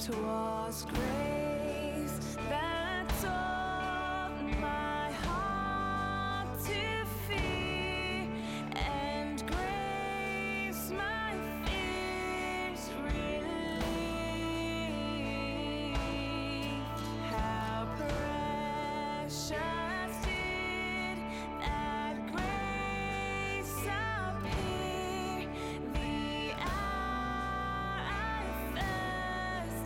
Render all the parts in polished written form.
'Twas grace that taught my heart to fear, and grace my fears relieved. How precious did that grace appear the hour I first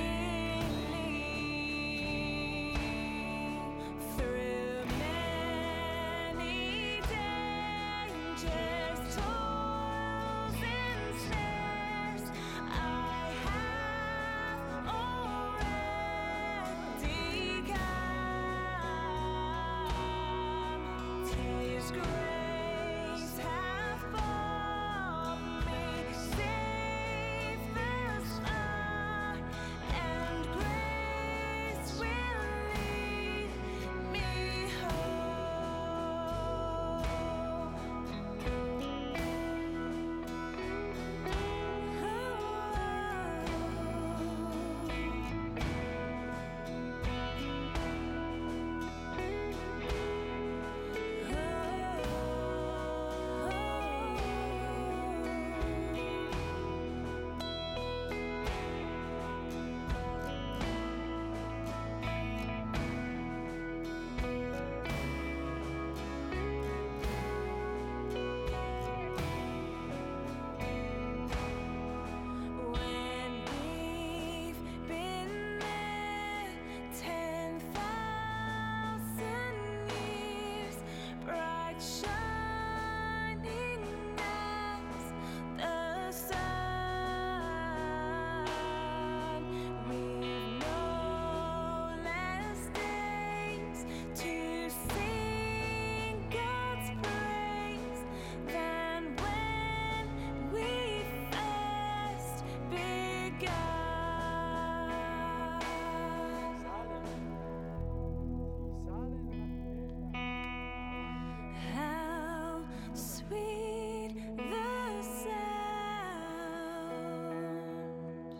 believed. Through many dangers, toils, and snares, I have already come. 'Tis grace hath brought me safe thus far, and grace will lead me when we've been there 10,000 years, bright shining as the sun. We've no less days to sing God's praise than when we first begun. How sweet the sound.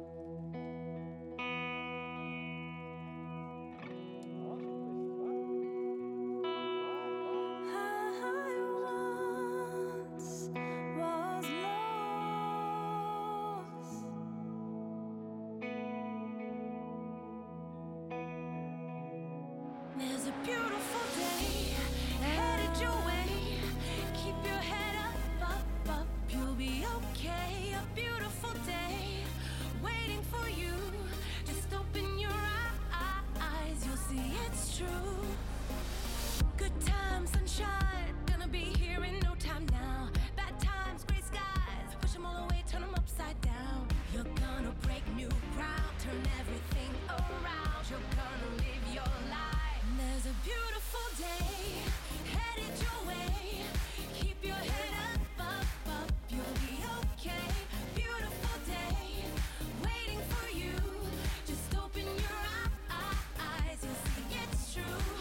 I once was lost. There's a beautiful day headed your way. Keep your head up, up, up, you'll be okay. A beautiful day waiting for you. Just open your eyes, you'll see it's true. Good times, sunshine, gonna be here in no time now. Bad times, gray skies, push them all away, turn them upside down. You're gonna break new ground, turn everything around. You're gonna live your life. There's a beautiful day headed your way. Keep your head up, up, up, you'll be okay. Beautiful day waiting for you. Just open your eyes, you'll see it's true.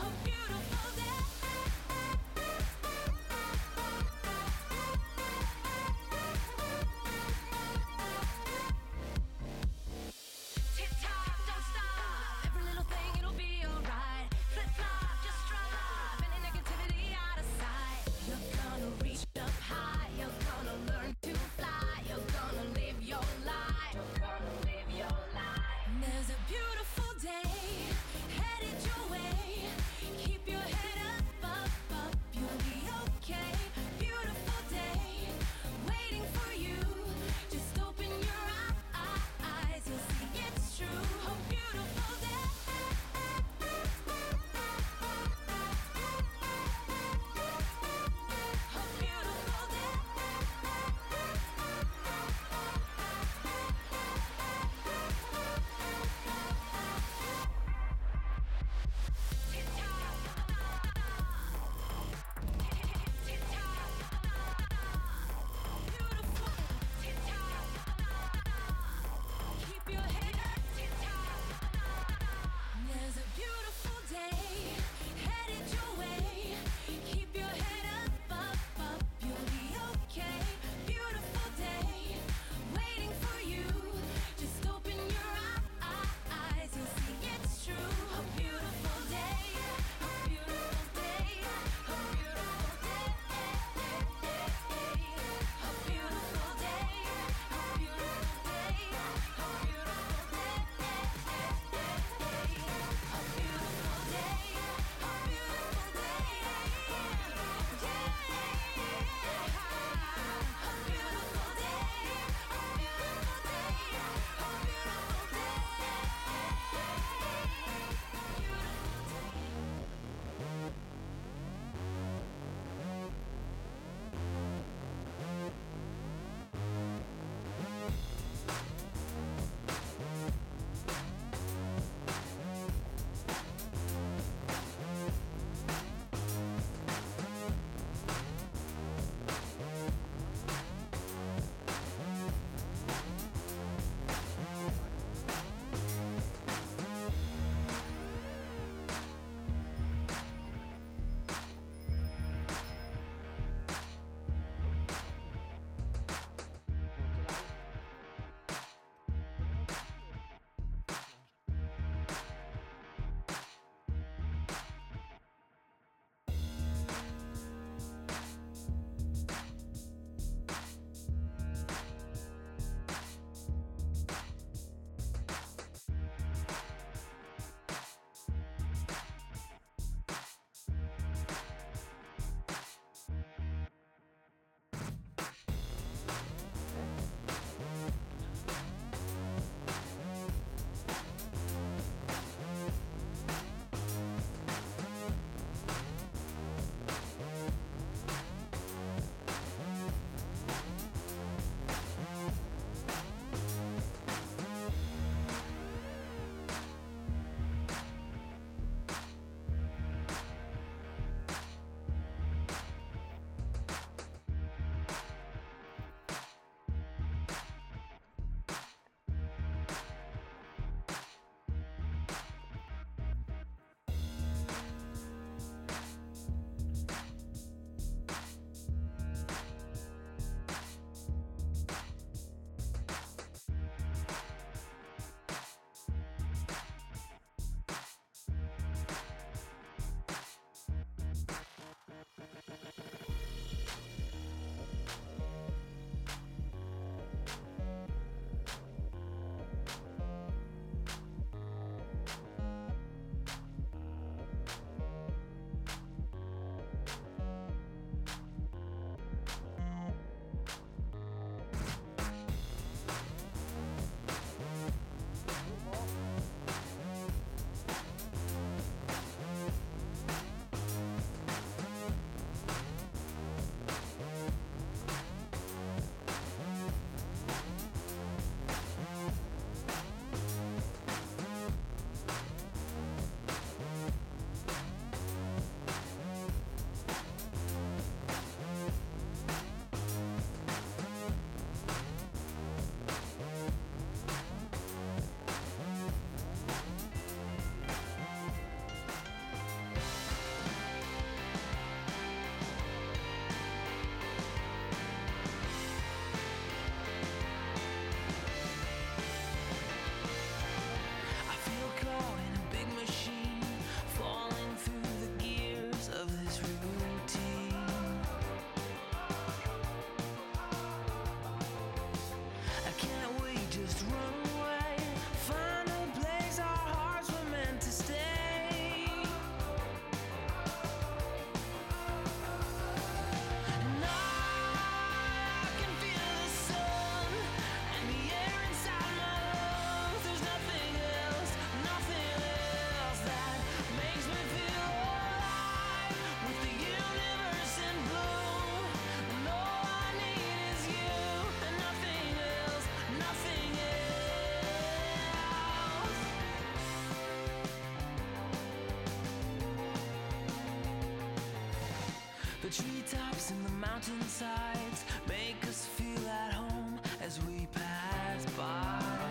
The treetops and the mountainsides make us feel at home as we pass by.